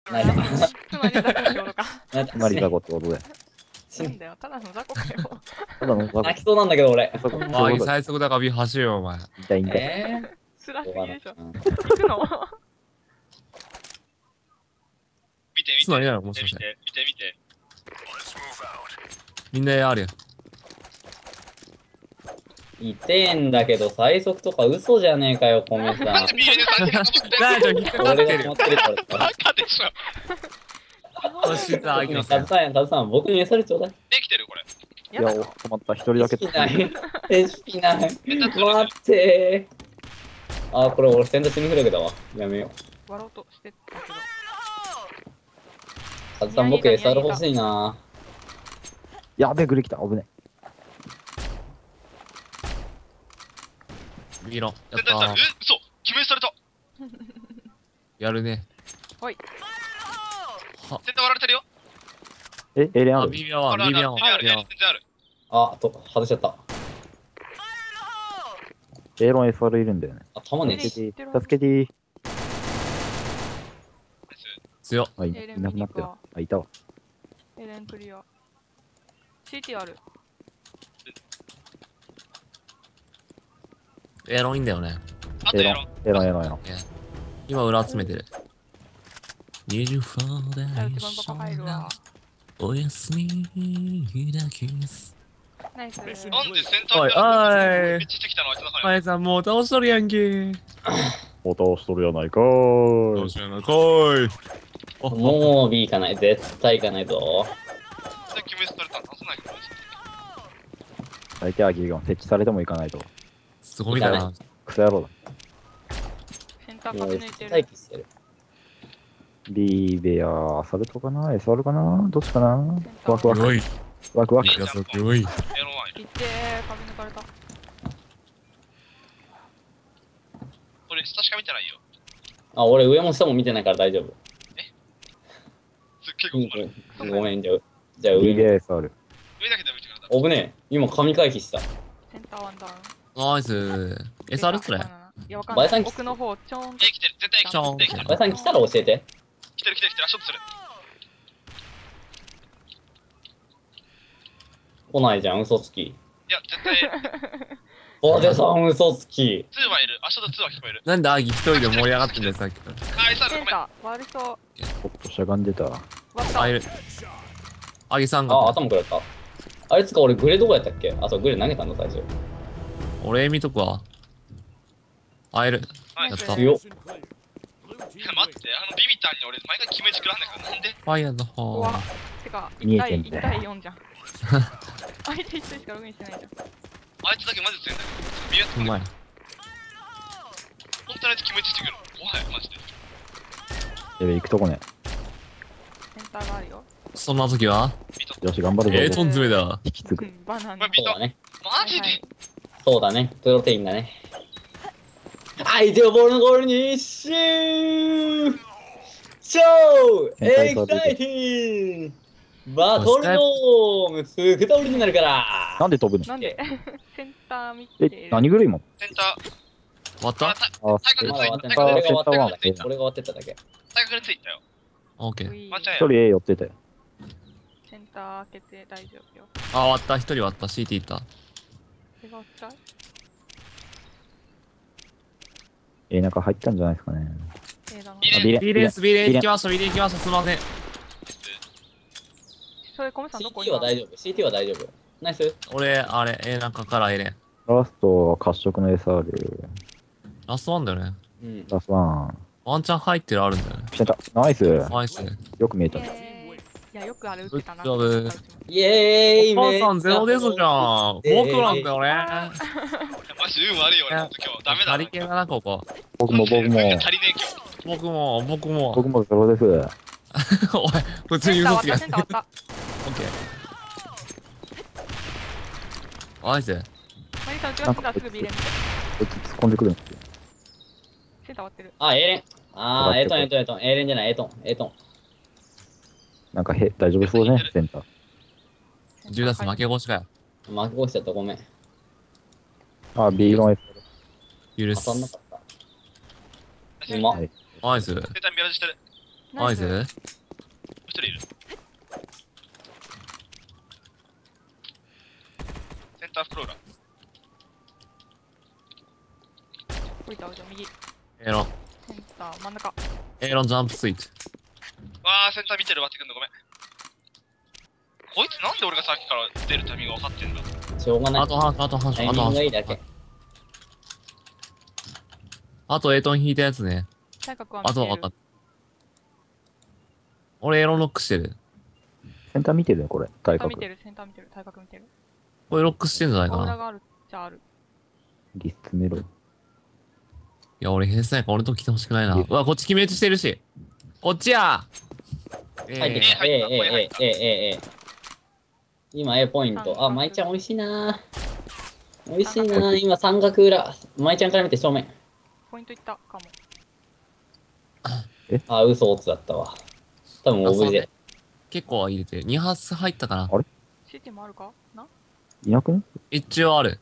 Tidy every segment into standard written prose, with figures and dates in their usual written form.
ないだ。 つまり雑魚ってことか。 つまり雑魚ってことで。 なんだよ、ただの雑魚かよ。 ただの雑魚。 泣きそうなんだけど俺。 ああ、最速だからビ走るよ、お前。 痛い痛い。 辛すぎでしょ。 うん行くの見てつまりなのもしかして。 見て。 みんなあるよ。 痛えんだけど最速とか嘘じゃねえかよ、コメさん。 なんでビールさんにかぶってんの大丈夫、引っかかってるよ俺が持っ。てるからバさ。 カでしょ。 そしてあげますよ。 タズさん、僕に餌でちょうだい。 できてるこれ。 いや、止まった。一人だけ。 レシピない。レシピない。待ってー。あー、これ俺センター死ぬフラグだわ。やめよう。 割ろうとしてたけど。 タズさん、僕餌欲しいな。 やべえ、グレ来た。危ねビーロン。やっ絶対さ、 たー。 嘘決めされた。 やるね。 ほい。 は、 絶対割られてるよ。 え。エレンああ、 るビビアワン、ビビアワン。 ある、 ビビアワン全然ある。 あ、外しちゃった。 エロン SR いるんだよね。 頭ね助えし。 けてー。助けてー。 強っ。 あ、いエレンなくなったよ。あ、いたわ。 エレンクリア。CT ある。 エロいんだよね。 あとやろう。 エロン。 今裏集めてる。24 じゃあ、 代一番バカ入るわ。 おやすみだけです。 ナイス。 なんでセンターおい、おいめっ。ちゃしてきたのあいつだから。 前さんもう倒しとるやんけ。 お倒しとるやないかーい。 しような来い。 もう B 行かない。絶対行かないぞ。 絶対決めされたの出せないから。 相手はギガン設置されてもいかないと。 すごいだな。 クソ野郎だ。 センターもう駆け抜いてる。 待機してる。 ビーベア、アサルトかな ?SR かなどっちかなワクワク。 おい。 ワクワク。 いや、そっおい。 エロワン。 行ってー、壁抜かれた。 俺下しか見てないよ。 あ、俺上も下も見てないから大丈夫。 すっげえ困る。 ごめん、じゃあ上ビーベも。 ア SR。 上だけで見てください。 おぶねえ。今神回避した。 センターワンダウン。 ナイス。SR それ。 いや、わかんないバイさん。 奥の方、ちょんと。 できてる、絶対ちょんできてる。 おやさん来たら教えて。 来てる、足音する。 来ないじゃん、嘘つき。 いや、絶対、 おでさん嘘つき。 2はいる。足音2は聞こえる。 なんでアギ一人で盛り上がってんだよ、さっきから。 あ、SR ごめん。 センター、悪そう。 ちょっとしゃがんでた。 割った。 あ、いる。アギさんあ、 が。 頭食らった。あれつか俺グレどこやったっけ？あ、そう、グレ投げたんだ最初。 俺、エミとくわ。あ、いる。 はい。いやった。 強っ。 や、待って、ビビタンに俺、毎回決め軸らんないから、なんでファイヤーの方。 怖っ。てか、1対見えてんだよ 1対4じゃん。相手1人しかログインしてないじゃん。 あいつだけマジで強いんだけど。見えつうまい。 本当にあいつ決め軸る。怖い、マジで。 やべ、行くとこね。 センターがあるよ。 そんな時はよし、頑張るぞ。 トン詰めだ。 引き継ぐ。 バナナ。 まあ、ビタそうだね。 マジで、 そうだね。プロテインだね。相手をボールのゴールにシュー超エキサイティングバトルドーム福田オリジナルからなんで飛ぶのなんでセンター見てる。 え、何狂いもんセンタ終わったあ、 ー、 まだ終わってない。 あ俺が終わってセンターワンない。俺が終わってっただけ。 対角についたよ。 オッケー。 うい間違え一人 A 寄ってたよ。 センター開けて大丈夫よ。 あ、終わった。一人終わった。CT いった。 手が落ちた A 中入ったんじゃないですかね。 だな。 ビレン B レース、B レース行きました。B レース行きました。すみません。 それ、コメさんどこ CT は大丈夫。CT は大丈夫。ナイス。 俺、あれ、中からエレン。 ラスト、褐色の SR。 ラストワンだよね。 うん。 ラストワン。 ワンチャン入ってるあるんだよね。 ピシャンタ。ナイス。 ナイス。 よく見えた。 いや、よくあれ打ってたな。 グッジョブイエーイお母さんゼロですじゃん。僕なんだよね。 マジ運悪いよ、俺、ほんと今日。ダメだ。 ハリケーンだな、ここ。 僕も。 足りねえ今日。 僕も。 僕もゼロです。 おい、普通に嘘つきや。 センター割った。 オッケー。ナイス。 マリさん、うちがセンターすぐ B レン見て。 こいつ突っ込んでくるんですよ。 センター割ってる。 あ、エレン。あー、エトン。エレンじゃない、エトン。 なんか大丈夫そうね、センター。 10打数負け越しかよ。 負け越しちゃった、ごめん。 あ、B ロン S。 許当たんなす。 かった。うまっ。 はいナイス。 センター見られしてる。 ナイス。 一人いる。センターフローラ。 降りた、じゃあ右。 エロン。 センター、真ん中。 エロンジャンプスイート。 わー、センター見てるわってくんのごめん。こいつなんで俺がさっきから出るタイミング分かってんだ。 しょうがない。 あと半所、あと半所、 タイミンあと半所。 グがいいだけ。 あとエイトン引いたやつね。 体格は見てる。 あとは分かった。俺エロンロックしてる。 センター見てるね、これ。体格センター見。てる、センター見てる、体格見てる。 これロックしてんじゃないかな。 オーラがあるじゃある。 リス詰めろ。 いや、俺ヘスないから俺と来てほしくないな。うわ、こっち決め打ちしてるし。こっちや入ってきた。今 A ポイント。あ、舞ちゃん美味しいな。美味しいな。今三角裏。舞ちゃんから見て正面。 ポイントいったかも。 あ、嘘オツだったわ。多分オブジェ。 結構入れてる。2発入ったかな。 シティもあるかな。 いなくね？ 一応ある。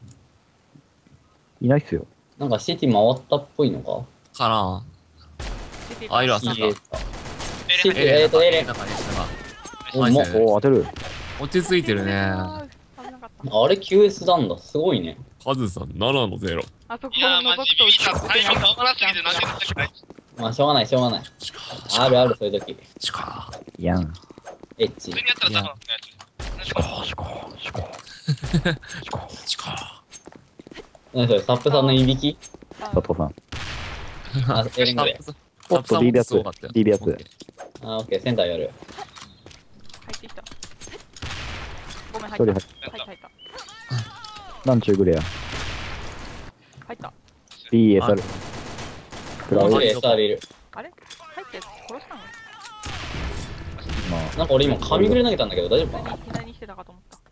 いないっすよ。 なんかシティ回ったっぽいのかかな。 シティあ、いるわ、 シサッカー。 ティ、エレン。 なんかね、 おもナイスおー、当てる。 落ち着いてるね。 危なかった。 あれ QS なんだ。すごいね。 カズさん、7の0。 あそこいやー、マジのボクとビビったタイミング合わなすぎて何でもできない。 まあしょうがない、しょうがない。あるある、そういう時。 チカいやん。 エッチ普通。にやったら多分のやつ。 シコー、シコー、シコー。シコー。 チカ何それ、サップさんのいびき佐藤さん。 あ、エレングで。 おっと、DB やつ。DB やつ。 あ、オッケー、センターやる。 入ってきた。ごめん、 一人入った。 入っ入った。 なんちゅうグレア。 入った。 DSR。クラウド。 もう一人 SR いる。 あれ入って殺したのまあ、 なんか俺今、紙ぐれ投げたんだけど、大丈夫かな左にしてたかと思った。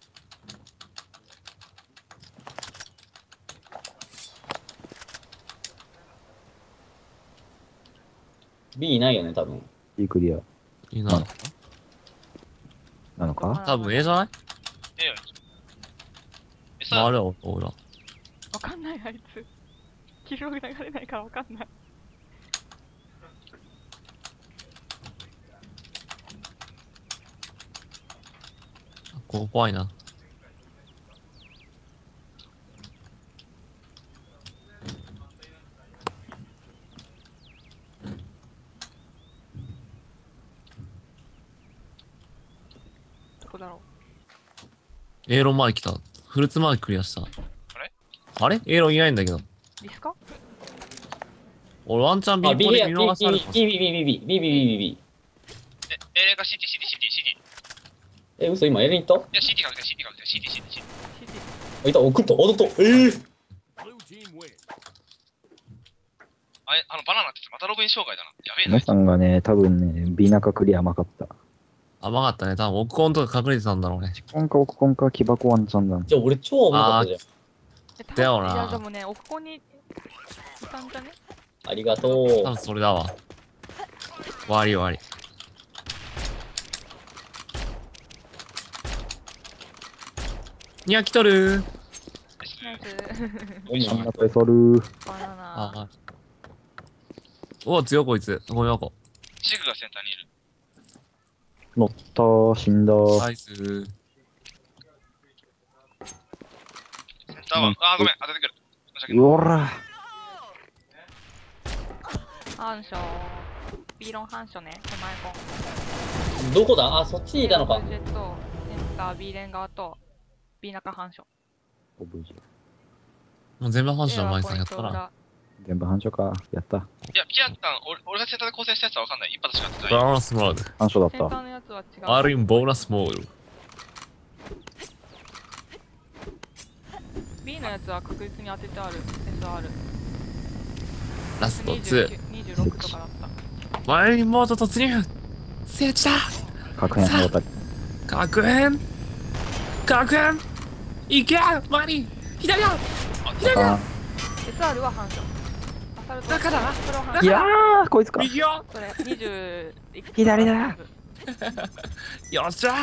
B いないよね、多分。 D クリア。 いいな。 なのか？ 多分 A じゃないええよ。 回るわ、俺ら。 わかんない、あいつ。記録流れないからわかんない。 ここ怖いな。 どこだろ A ロン前来た。フルーツマーククリアした。 れあれ ?A ロンいないんだけど。 う。リスカ俺ワンチャン B あ、B ポイや、 見 B、 逃されて B、B、B、B、B、B、B、B、B。 エレが CT。 え、嘘、今エレン行っいや、CT 確定、CT 確定、CT。 シティ。 たいた、送った、おっと、 あれ、バナナってまたログイン障害だな。やべえな皆。さんがね、多分ね、B 中クリア甘かった。 甘かったね。多分奥コンとか隠れてたんだろうね。 コンか奥コンか木箱ワンチャンだな。 じゃあ俺超危なかったじゃん。 だよな。 いや、でもね、奥こにいたんじゃね。 ありがとう多。分それだわ。終わり終わり。にゃ来とるナイス。 あんなこれソルバナナ。 あおお、強いこいつ。ごめんよこ。 シグがセンターにいる。 乗ったー、死んだー。 ナイス。 センターは、あー、ごめん、当ててくる。申し訳ない。 うおら反射。ビーロン反射ね。手前コン。 どこだあ、そっちにいたのかオ。ブジェとセンター B レン側と B 中反射。 オブジェ。 もう全部反射 A はの前さんやったら。 ポイント裏。 全部繁盛か。やった。 いや、ピアッタン、俺がセンターで構成したやつは分かんない。一発しかやってない。 ボーナスモード。 繁盛だった。 センターのやつは違う。 ある意味ボーナスモード。 B のやつは確実に当ててある。SR。 ラスト2。 26とかだった。 前にモード突入聖地だ確変羽渡り。 確変確変いけマリ左だ左だあ SR は反射。アサルト。 だからそれは反ーいやー、こいつか。 右よそれ20いくつ左だよっしゃ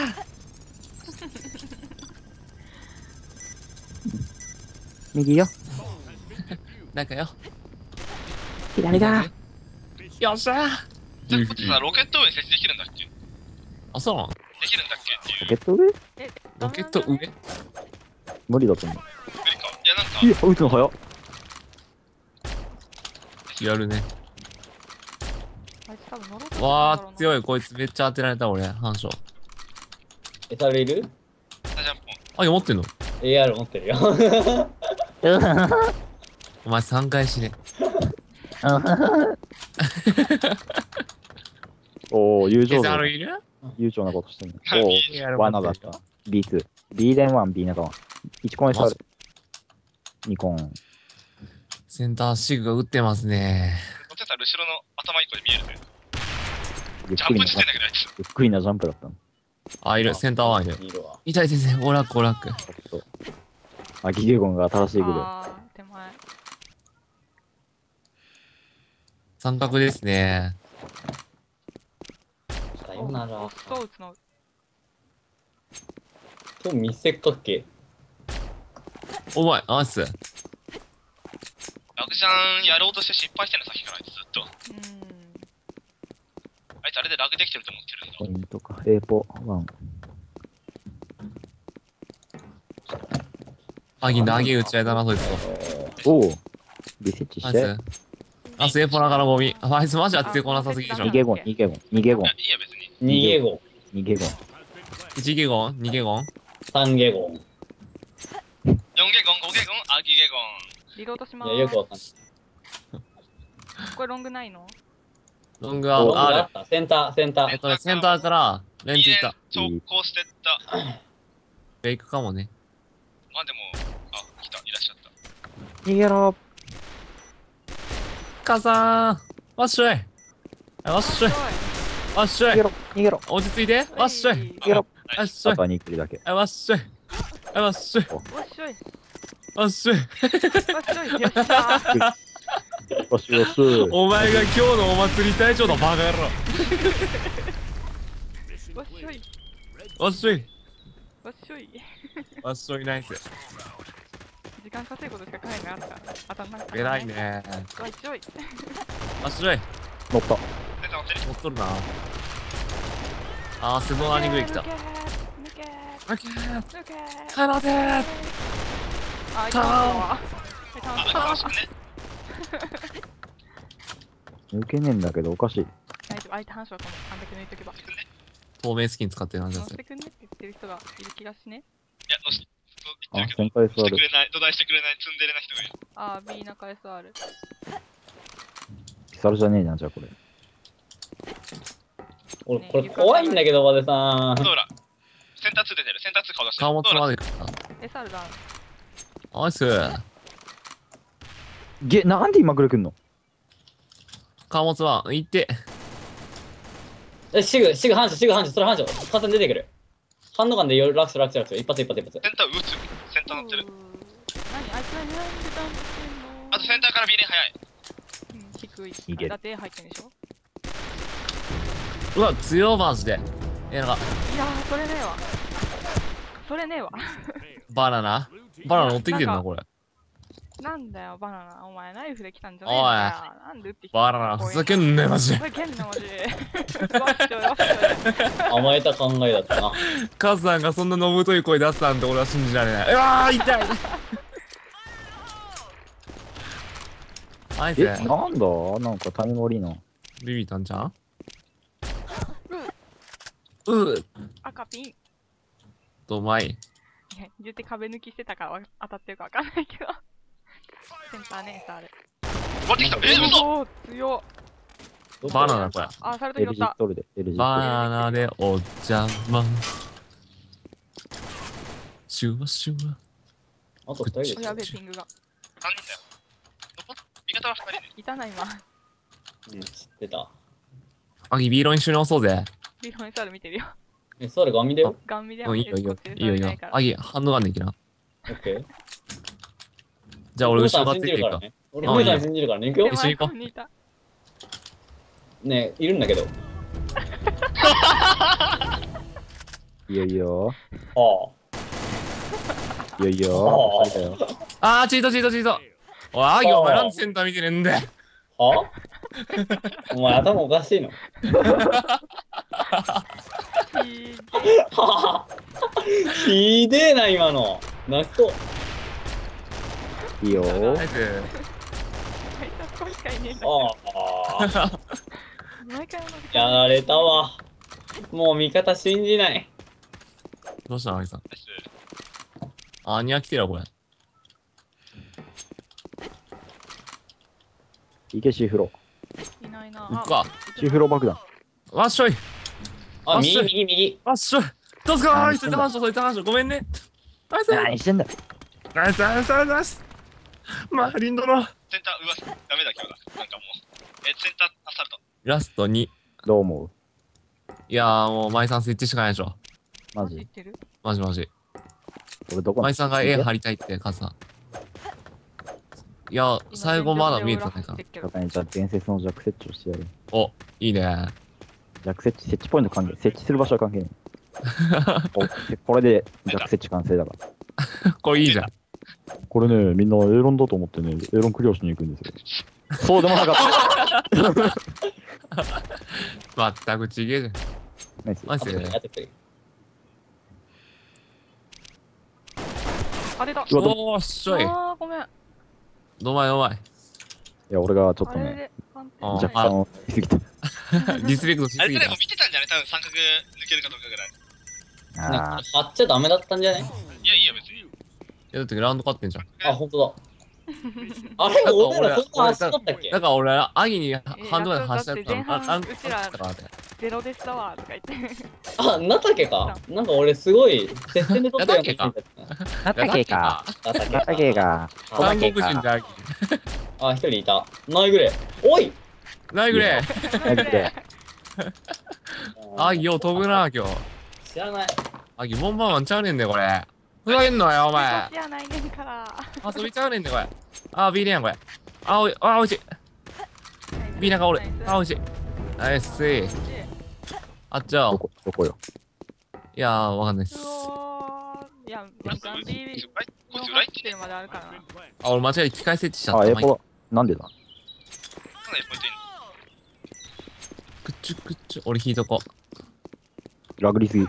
右よ。 なんかよ左だ。 よっしゃじゃあこっちさ、ロケット上に設置できるんだっけ？ あ、そうなの？ できるんだっけっていう。 ロケット上え、 ロケット上？ 無理だと思う。 無理か。いや、なんか、 いや、撃つの早っ。 やるね。 あいつ多分乗ろうとしてるんだろうな。 わー、強い。こいつめっちゃ当てられた、俺。反射。 え、サルいる？ スタジャンポン。 あ、持ってんの？ AR 持ってるよ。 お前3回死ね。 おお、友情だ。 サルいる？ 悠長なことしてんの。 はいおお、 AR 罠だった。B2。B 連1、B 中1。1コン SR。2コン。 センターシグが撃ってますね。 乗ってたら後ろの頭一個で見えるね。ジャゆっくりな、 ンプしてんだけど、あいつ。 ゆっくりなジャンプだったの。 あ、いる。センターワンいる。 いるわ。 痛い先生。オラック、オラック。 そう。あ、ギゲゴンが新しいグルーあー、手前。 三角ですね。 さよなら。 そう打つの。 と見せかけ。 お前、ナイス。 ラグジャンやろうとして失敗してんの、さっきからあいつずっと。あいつあれでラグできてると思ってるんだ。 ポイントか。A ポ1。 アギ投げ打ち合いだな、そいつと。 おお。リセッチナイして。 ス。あ、セーポナからゴミ。あいつマジ当ててこなさすぎでしょ。 逃げゴン、逃げゴン、逃げゴンいや、、いいや、別に。 逃げ子。 逃げゴン。 1ゲゴン ?2 ゲゴン 3ゲゴン。 4ゲゴン、5ゲゴン、あ、ギゲゴン。 リロードしまいや、 ーす。 よくわかんない。 これロングないの？ ロングあはある。 った。センター、センター。 センターからレンチ行った。 直行してった。 フェイクかもね。 まあでも、あ、来た、いらっしゃった。 逃げろ。 母さんわっしょいわっしょいわっしょい逃げろ、逃げろ、 落ち着いてわっしょい逃げろ。 わっしょいあとは2クリだけ。 わっしょいわっしょいわっしょい。 わっしょいわっしょい。よっしゃー。 よしよし。 お前が今日のお祭り隊長だバカ野郎わっしょい。 わっしょいわっしょい。 わっしょいナイス時間稼ぐことしか考えなかった。当たんなかった。 偉い。ねわっしょい。 わっしょい乗った。 センター乗ってる。 乗っとるなあーセドナーニグレ来た抜けー。 オッケー抜けー。 放てーあ、いたわ。いたわ。 あ、かもしれね。 抜けねえんだけど、おかしい。 大丈夫、相手反射はこのあんだけ抜いとけば。 透明スキン使ってるはず乗っですてくんねって言ってる人がいる気がしね。 いや、そう言あって、るけど、 先輩座るしてく。れない、土台してくれないツンデレな人がいる。 あー、B 中 SR。 ピサルじゃねえじゃん、じゃあこれ。 俺、これ怖いんだけど、バデさん。 どうら、センター2出てる、センター2顔出してる。 顔持つまで。 で来た SR ダウン。 ナイスなんで今くれくんの？ 顔持つは行ってえ、シグ、反射、それ反射。完全に出てくる。反応感でラクス。一発。 センター撃つ。センター乗ってる。 何あいつはなんでダウンしてんの？ あとセンターからビレン早い。 うん、低い。 いけだって入ってんでしょ？ うわ強マジでなんかいやー、それねえわ。それねえわ。 バナナ乗ってきてるなこれなんだよ、バナナ。お前ナイフで来たんじゃねえんだよ。なんで撃ってきたバナナふざけんなよマジでふざけんなマジで。わっしょいわっしょい。 甘えた考えだったな。 カズさんがそんなのぶとい声出すなんて俺は信じられない。うわー痛いナイスなんだなんかタイム悪いな。 ビビったんちゃん赤ピン。いとうまいや、言って壁抜きしてたから当たってるかわかんないけど。センターね、SR。 終わってきた。嘘。 おー、強っ。 バナナこれあ、サルト拾 LG った。 取るで、LG バナナでお邪魔シュワシュワあと2人でしょおやべえ、ピングが。 3人だよ。味方は2人で。 いたな、今。 うん、知ってた。 アギビーロン一緒に押そうぜビロン SR 見てるよ。 え、それガンミだよ。 ガン見でうんいいよいいよいいよいいよアギハンドガンできなオッケー。 じゃあ俺後ろが信ついていくかじるからね。俺、ふみさん信じるからね。行くよ。 一緒に行こうにいた。 ねえ、いるんだけど。 いいよいいよ。 あいいよいいよ。二人だよ。 あーチートおいアギお前なんでセンター見てねえんだよあ。はお前頭おかしいの？ひでえな、今の。泣きそう。 いいよナー。 イス。 ここしかいねえんだ。 ああ。 毎回同じやられたわ。もう味方信じない。 どうしたの、アギさん。 ナイス。 あ、ニャ来てるわ、これ。 いけ、シーフロいないな。 行くか。 ー。シーフロー爆弾。 わっしょい。 あ、 あ右、右、右。 わっしょい。どうすかー、 何してんだそいつ話しごめんね。ナイス。 何してんだよ。 ナイス、ナイス、ナイス。まあ、リンドの。 センター、うわ、ダメだ、今日だ。なんかもう。センター、アサルト。 ラスト2。 どう思いやー、もう、舞さん設置しかないでしょ。 う？マジ知ってる？ マジマジ。 俺どこ舞さんが A 張りたいって、カズさん。いや、最後まだ見えてないから。 中にじゃあ伝説の弱設置をしてやる。 お、いいね。 弱設置、設置ポイント関係、設置する場所は関係ない。おこれで弱設置完成だから。 これいいじゃん。 これね、みんなエーロンだと思ってね、エーロンクリアしに行くんですよ。そうでもなかった。 まったくちげえじゃん。 ナイス。 マジで。 やってくれ。 あれだ。 うわおーっしょい。 あー、ごめん。 どまいどまい。 いや、俺がちょっとね、 あれで判定あ若干を言いすぎた。 ディスレクトしすぎたあれくらいも。見てたんじゃない多分三角抜けるかどうかぐらい。 あ貼っちゃダメだったんじゃない？ いや、いいよ、別に。 いや、だってラウンド勝ってんじゃん。 あ、ほんとだ。あれ、俺らそんな足取ったっけ？ だから俺、アギにハンドガン発射やったの。 だって前半ラウンドうちら勝ったからね。 ゼロでしたわとか言って。 あ、なったっけか？なんか俺すごい、接戦で取ったような気がする。 あったけか。 なったっけあったけか。 韓国人でアギ。 あ、一人いた。ナイグレ。おい！ ナイグレナイグレアギよ、飛ぶな、今日。 知らない。 アギ、ボンバーマンちゃうねんで、これ。ふざけんのよ、お前。 じゃないねんから。 遊びちゃうねんで、これ。あ、ビールやん、これ。あ、おい、あ、おいしい。ビーナがおる。あ、おいしい。ナイスイ。あっちゃお。 どこよ。 いやー、わかんないっすう。おー。いや、 こいつ、 ガンビーこいつ裏行ってね。 るまであるからな。 あ、俺間違えて機械設置しちゃっあ、 た。 エポ、なんでだ？ かなりポイントいいくっちゅくっちゅ。俺引いとこ。 ラグりすぎ。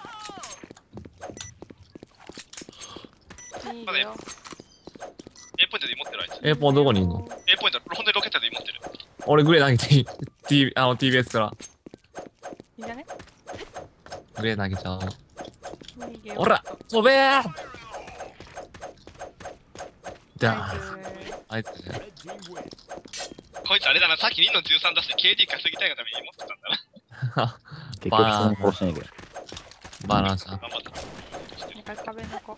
いいよ。 A ポイントで持ってるあいつ。 エーポンどこにいんの？ A ポイント、本当にロケットで持ってる。 俺グレー投げていいTBS から。 いいじゃね？ グレー投げちゃう。 逃げようほら飛べーだナイーあいつね。 こいつあれだな、さっき2の13出して KD 稼ぎたいがために持ってたんだな。 結局人に殺してないけど。 バランスゃん。 頑張った。 なんか壁の子。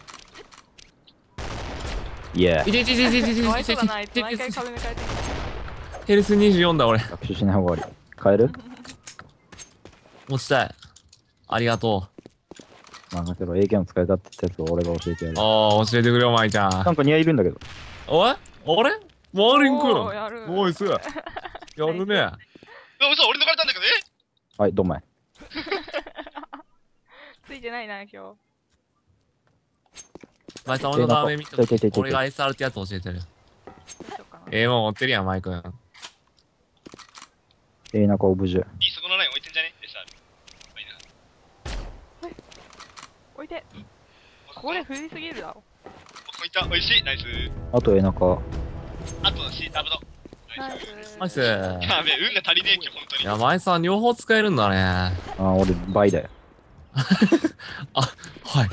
いやいていていていていていてかわいそうだな、あいついて毎回壁抜かれてる。 ヘルス24だ俺。 学習しない方が悪い。変える？ 持ちたい。ありがと任せろ、AK の使い方ってやつを俺が教えてやるう。。ああ、教えてくれよ、まいちゃん。 なんか似合いるんだけど。 おい俺マーリンくんおーやるおい、すやるね。 うわ、嘘、俺抜かれたんだけど、 はい、どんまい。 ついてないな、今日。 まいさん、俺の画面見とちょいちょいちょいちょい俺が SR ってやつ教えてるよ。 どうしようかな。 ええもん持ってるやん、マイ君。 なんかオブジェ。 いい、そこのライン置いてんじゃね ?SR。 置いて。これ振りすぎるだろ。 ここいた、おいしい、ナイス。 あとなんか、 あと C ダブド。 ナイス。 ナイス。 やべえ、運が足りねえ今日、本当に。 いや、まいさん、両方使えるんだね。 俺倍だよ。 はい。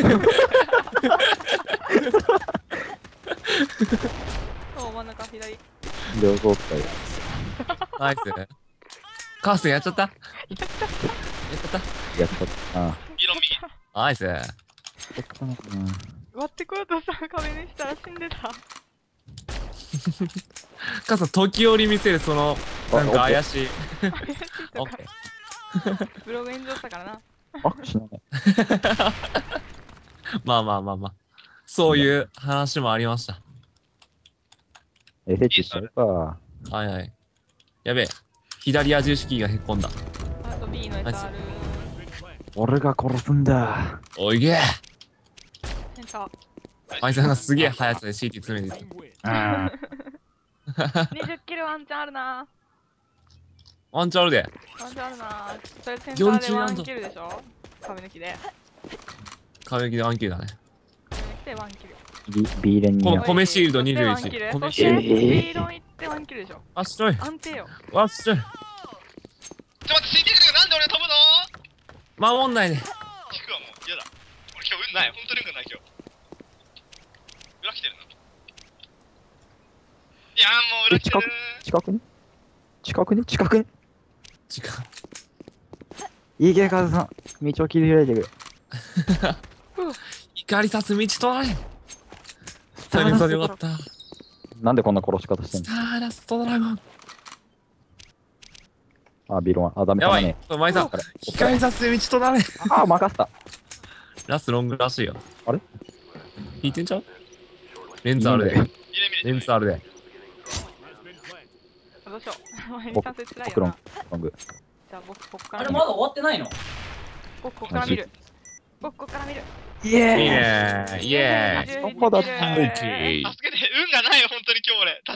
そう、真ん中左。 両方使える。 ナイス。カースやっちゃったやっちゃったやった。あイーロン右。 ナイス。 あ。そっかな。 割ってこようとさ、壁にしたら死んでた。 カーさん、時折見せる、その、なんか怪しい。オとかッケー。 ブログ炎上したからな。 あ、死なない。 まあまあまあまあ。そういう話もありました。 設置しちゃうか。 はいはい。やべえ。左矢印キーがへっこんだ。 あと B の SR。 俺が殺すんだ。 おいげえ。 センター。 マイさんがすげえ速さで CT 詰めてる。 あ 20キルワンチャンあるな。 ワンチャンあるで。 ワンチャンあるな。それセンターでワン 40 キルでしょ。壁抜きで。 壁抜きでワンキルだね。 壁抜きでワンキル。 B 連にこや。 米シールドそしてワンキル 21。 そし米シールて、スピードン行ってワンキルでしょ。 ド。あ、すごい。 安定よ。 わっしょい。 ちょっと待って、ついてくるよ。なんで俺飛ぶの？ 守んないで。 引くわ、もう。嫌だ。俺今日運ない。本当に運がない、今日。裏来てるな。いやーもう裏来てる。 近くに近くに近くに時間。 いいけ、カズさん。道を切り開いてくる。 怒りさす道とない。二人それよかった。 なんでこんな殺し方してんスターラストドラゴン。 の？あ、ビロン。あ、ダメやばいダメね。。 お前さん、光さす道となれ。 あ、任せた。 ラストロングらしいよ。 あれ引いてんちゃう？レンズあるで。 入れ見れレンズあるで。 どうしよう。前に僕完成つらい僕ロンよな。 ロング。 じゃあ僕こっから見る。 あれまだ終わってないの？ 僕こっから見る。僕こっから見る。 イエいいね。イエーイ。 そこだった 21 オッケー助けて、運がないよ、本当に今日俺。